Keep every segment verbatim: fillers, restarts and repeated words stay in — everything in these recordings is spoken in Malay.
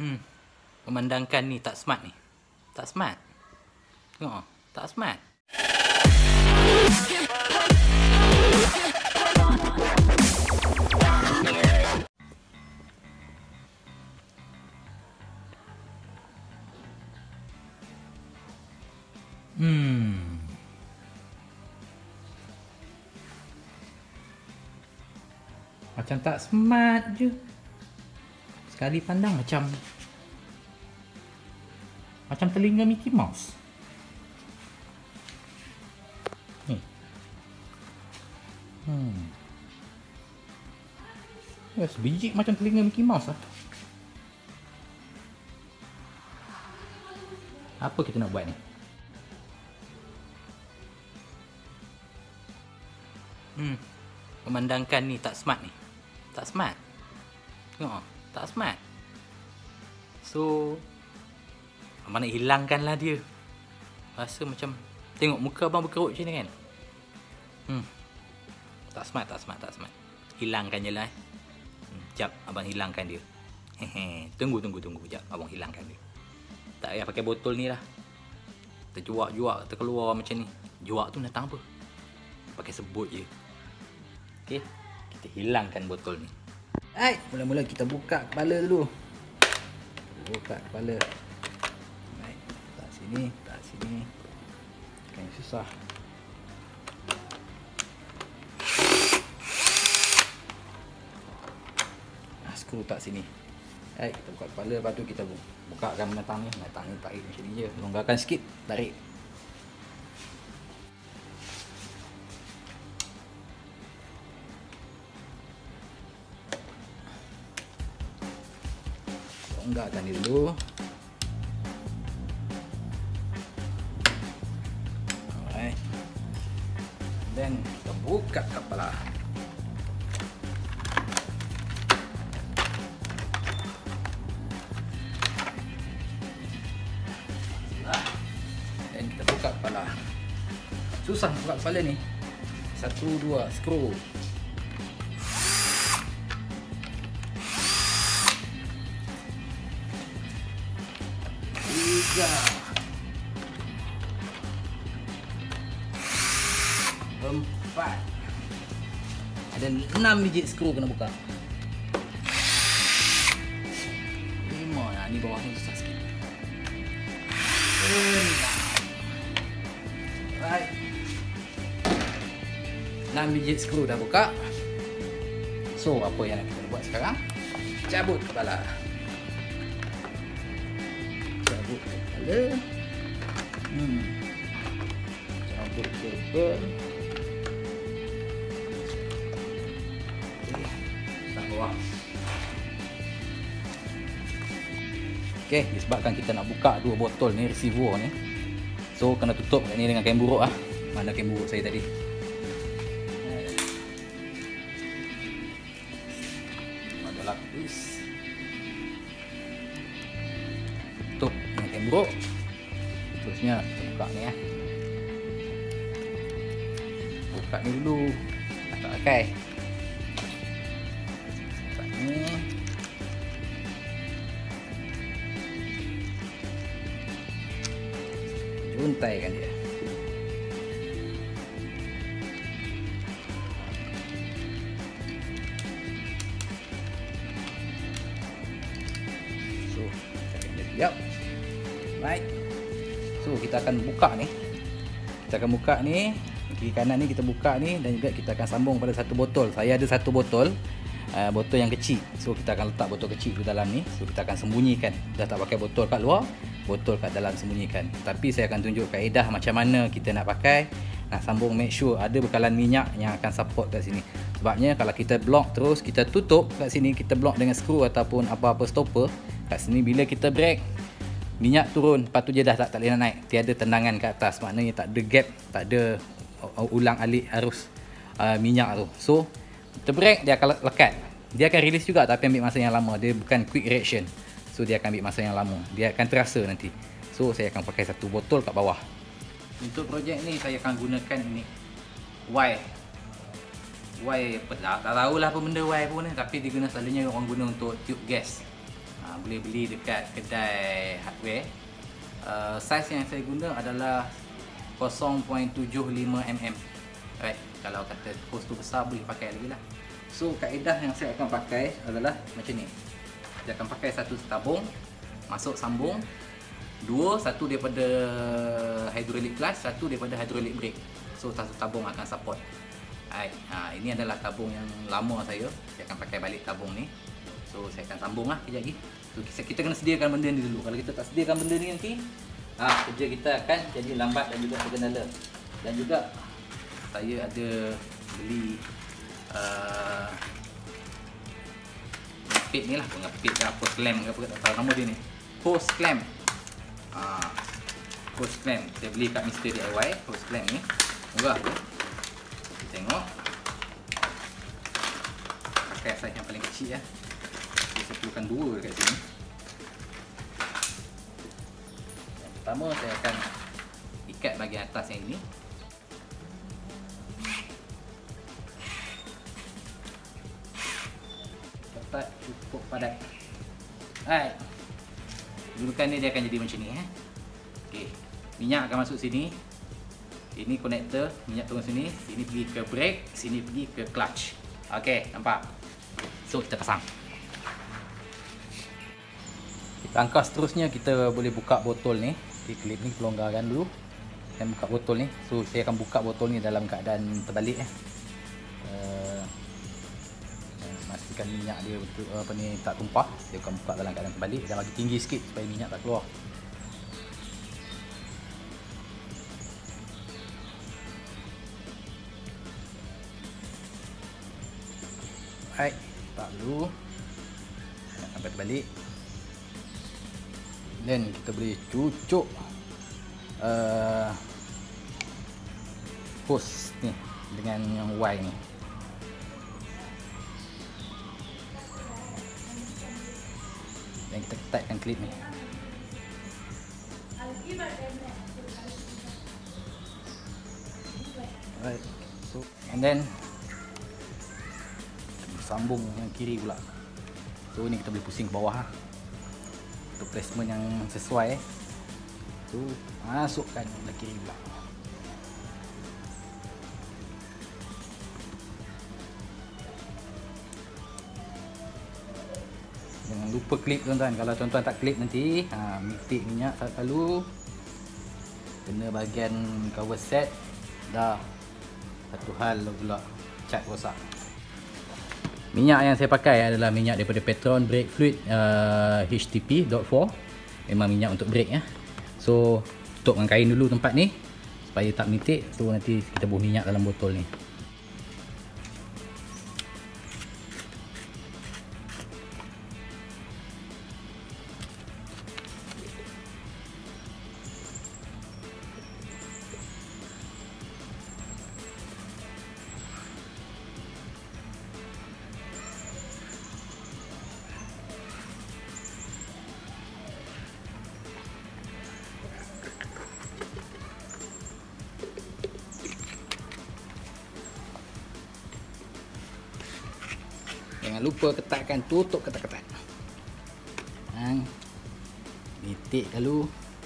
Hmm, memandangkan ni tak smart ni. Tak smart. Tengok, tak smart. Hmm. Macam tak smart je. Sekali pandang macam macam telinga Mickey Mouse. Ni. Hmm. Ya, sebiji macam telinga Mickey Mouse lah. Apa kita nak buat ni? Hmm. Memandangkan ni tak smart ni. Tak smart. Tengok, tak smart. So, abang nak hilangkan lah dia. Rasa macam, tengok muka abang berkerut macam ni kan. Hmm. Tak smart, tak smart, tak smart. Hilangkan je lah eh. Hmm, jap, abang hilangkan dia. Hehe. Tunggu, tunggu, tunggu. Jap, abang hilangkan dia. Tak payah pakai botol ni lah. Terjuak-juak, terkeluar macam ni. Juak tu datang apa? Pakai sebut je. Okay, kita hilangkan botol ni. Hai, mula-mula kita buka kepala dulu. Buka kepala. Baik, tak sini, tak sini. Kan susah. Ah, skru tak sini. Hai, kita buka kepala, lepas tu kita bukakan binatang ni. Binatang ni tarik macam ni je. Longgarkan sikit, tarik. Longgarkan dia dulu. Alright. Then kita buka kepala. Then kita buka kepala. Susah buka kepala ni. Satu, dua, skru. Tiga, empat, ada enam biji skru kena buka. Lima, nah, ni bawahnya susah sikit. Enam, right. Enam biji skru dah buka. So apa yang kita buat sekarang? Cabut kepala. Cabut kepala. Hmm. Cabut kepala. Okey. Tak bawah. Okey, disebabkan kita nak buka dua botol ni, receiver ni. So kena tutup kat ni dengan kain buruk ah. Mana kain buruk saya tadi? Ada lapis. Tutup dengan kain buruk. Terusnya kita buka ni ya. Buka ni dulu. Tak pakai. Buka ni. Juntaikan dia. So, dia siap. Right. So, kita akan buka ni. Kita akan buka ni. Kiri kanan ni kita buka ni. Dan juga kita akan sambung pada satu botol. Saya ada satu botol. Uh, botol yang kecil. So, kita akan letak botol kecil di dalam ni. So, kita akan sembunyikan. Dah tak pakai botol kat luar. Botol kat dalam sembunyikan. Tapi saya akan tunjuk kaedah macam mana kita nak pakai. Nak sambung, make sure ada bekalan minyak yang akan support kat sini. Sebabnya kalau kita block terus, kita tutup kat sini, kita block dengan skru ataupun apa-apa stopper kat sini, bila kita break, minyak turun, lepas tu dia dah tak, tak boleh naik. Tiada tendangan ke atas. Maknanya tak ada gap, tak ada ulang alik arus uh, minyak tu. So kita break, dia akan lekat. Dia akan release juga tapi ambil masa yang lama. Dia bukan quick reaction. So dia akan ambil masa yang lama. Dia akan terasa nanti. So saya akan pakai satu botol kat bawah. Untuk projek ni saya akan gunakan ni Y. Y apa tak, tak tahulah apa benda Y pun ni, tapi dia guna selalunya orang guna untuk tube gas. Ha, boleh beli dekat kedai hardware. uh, Saiz yang saya guna adalah kosong perpuluhan tujuh lima milimeter. Alright, kalau kata hose tu besar boleh pakai lagi lah. So kaedah yang saya akan pakai adalah macam ni. Saya akan pakai satu tabung, masuk sambung dua, satu daripada hydraulic clutch, satu daripada hydraulic brake. So satu tabung akan support. Alright, ha, ini adalah tabung yang lama saya. Saya akan pakai balik tabung ni. So saya akan sambung lah kejap lagi. So kita, kita kena sediakan benda ni dulu. Kalau kita tak sediakan benda ni nanti, ha, kerja kita akan jadi lambat dan juga tergendala. Dan juga saya ada beli uh, pengepit ni lah, pengepit ke apa, clamp ke apa, tak tahu nama dia ni, hose clamp. uh, Hose clamp saya beli kat Mister D I Y. Hose clamp ni murah tu. Tengok, pakai saiz yang paling kecil ya. Saya perlukan dua dekat sini. Yang pertama saya akan ikat bahagian atas yang ini. Tepat, cukup padat. Alright, dudukan ni dia akan jadi macam ni eh. Okey, minyak akan masuk sini. Ini konektor, minyak turun sini, sini pergi ke brake, sini pergi ke clutch. Okey, nampak? So kita pasang. Langkah seterusnya kita boleh buka botol ni. Okay, klip ni pelonggarkan dulu. Dan buka botol ni. So saya akan buka botol ni dalam keadaan terbalik eh. Uh, pastikan minyak dia betul apa ni tak tumpah. Dia akan buka dalam keadaan terbalik dan bagi tinggi sikit supaya minyak tak keluar. Alright, tak dulu sampai terbalik. Dan kita boleh cucuk uh, hose ni dengan yang Y ni. Dan kita ketatkan klip ni. Alright, so and then sambung yang kiri pula. So ni kita boleh pusing ke bawah ha. Untuk placement yang sesuai. So masukkan ke kiri pula. Jangan lupa klip tuan-tuan. Kalau tuan-tuan tak klip nanti ha, mitik minyak selalu kena bahagian cover set dah satu hal pula cat rosak. Minyak yang saya pakai adalah minyak daripada Petron Brake Fluid uh, H T P dot four. Memang minyak untuk brake ya. So tutup dengan kain dulu tempat ni supaya tak menitik. So nanti kita bubuh minyak dalam botol ni. Jangan lupa ketatkan, tutup ketat-ketat. Hang. Nitik dulu.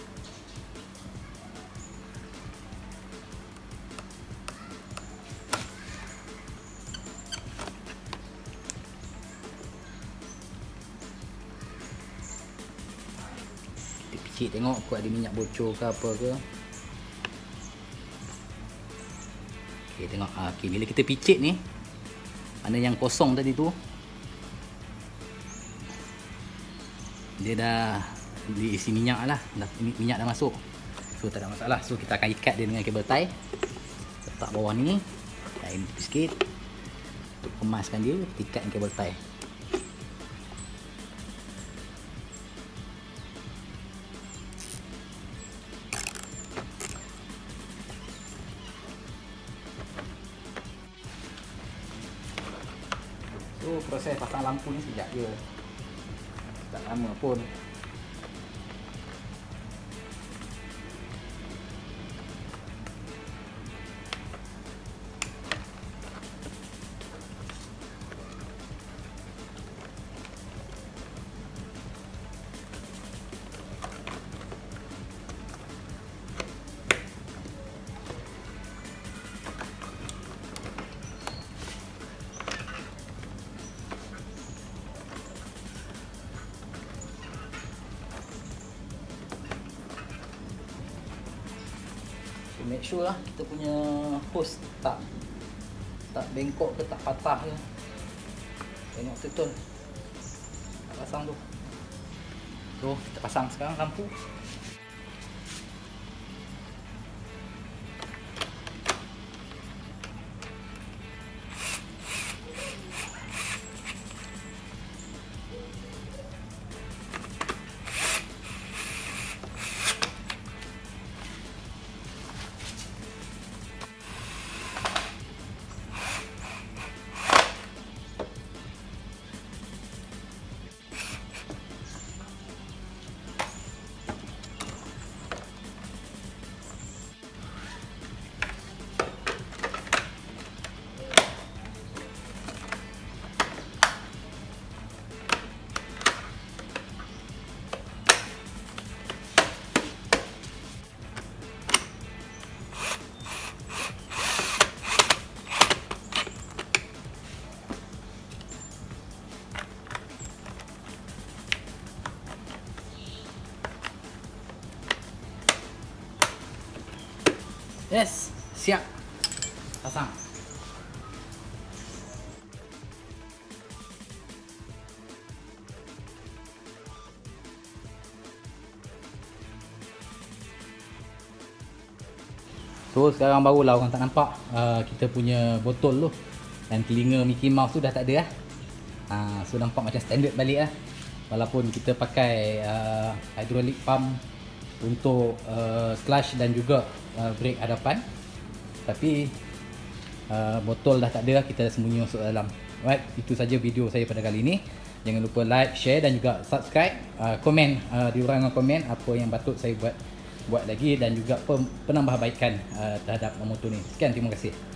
Kita picit tengok aku ada minyak bocor ke apa ke. Okey, tengok. Okey, bila kita picit ni, mana yang kosong tadi tu, dia dah diisi minyak lah, dah, minyak dah masuk. So tak ada masalah. So kita akan ikat dia dengan kabel tie. Letak bawah ni, kain sikit untuk kemaskan dia, ikat dengan kabel tie. So proses pasang lampu ni sekejap je, tak lama pun. Okay, make sure lah kita punya hose tak tak bengkok ke tak patah ke. Tengok betul. Tak pasang tu. So, kita pasang sekarang lampu. Yes, siap. Pasang. So sekarang barulah orang tak nampak uh, kita punya botol tu, dan telinga Mickey Mouse tu dah tak ada lah. Uh, so nampak macam standard balik lah. Walaupun kita pakai uh, hydraulic pump untuk uh, clutch dan juga uh, brake hadapan, tapi uh, botol dah tak ada, kita dah sembunyi masuk dalam. Alright, itu saja video saya pada kali ini. Jangan lupa like, share dan juga subscribe. uh, Komen uh, di ruangan komen apa yang patut saya buat buat lagi, dan juga penambahbaikan uh, terhadap motor ni. Sekian, terima kasih.